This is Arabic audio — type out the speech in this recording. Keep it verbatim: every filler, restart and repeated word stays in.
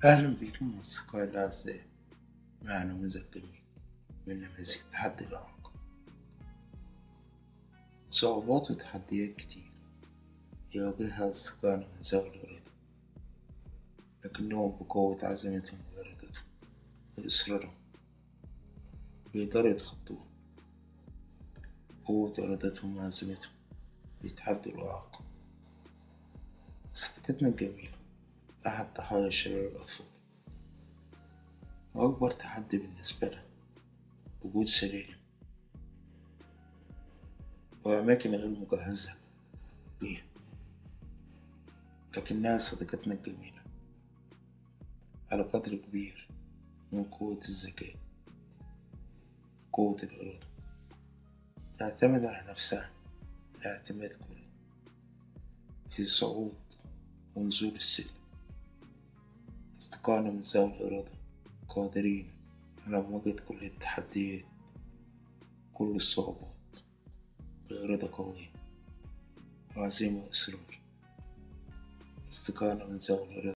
أهلا بكم أصدقائي الأعزاء مع نموذج جميل من نماذج تحدي الإعاقة. صعوبات وتحديات كتير يواجهها أصدقائنا من ذوي الإرادة، لكنهم بقوة عزيمتهم وإرادتهم وإصرارهم بيقدروا يتخطوها. قوة إرادتهم وعزيمتهم بيتحدوا الإعاقة. صديقتنا الجميلة أحد ضحايا شلل الأطفال، وأكبر تحدي بالنسبة لها وجود سرير وأماكن غير مجهزة ليها، لكنها صديقتنا الجميلة على قدر كبير من قوة الذكاء وقوة الإرادة. تعتمد على نفسها اعتماد كلي في صعود ونزول السلم. أصدقائنا من ذوي الإرادة قادرين على مواجهة كل التحديات كل الصعوبات بإرادة قوية وعزيمة وإصرار. أصدقائنا من ذوي الإرادة